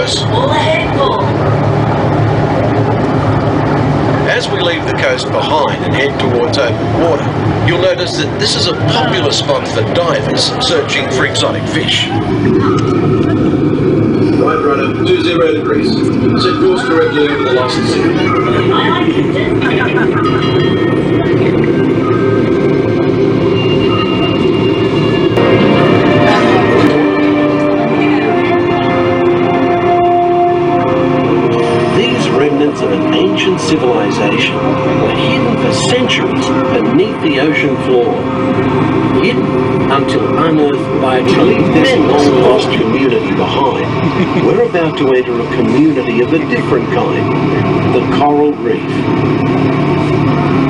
close. All ahead, full. As we leave the coast behind and head towards open water, you'll notice that this is a popular spot for divers searching for exotic fish. Right rudder, 20 degrees. Set course directly over the lost sea. Of an ancient civilization were hidden for centuries beneath the ocean floor. Hidden until unearthed by a tremendous long-lost community behind. We're about to enter a community of a different kind, the coral reef.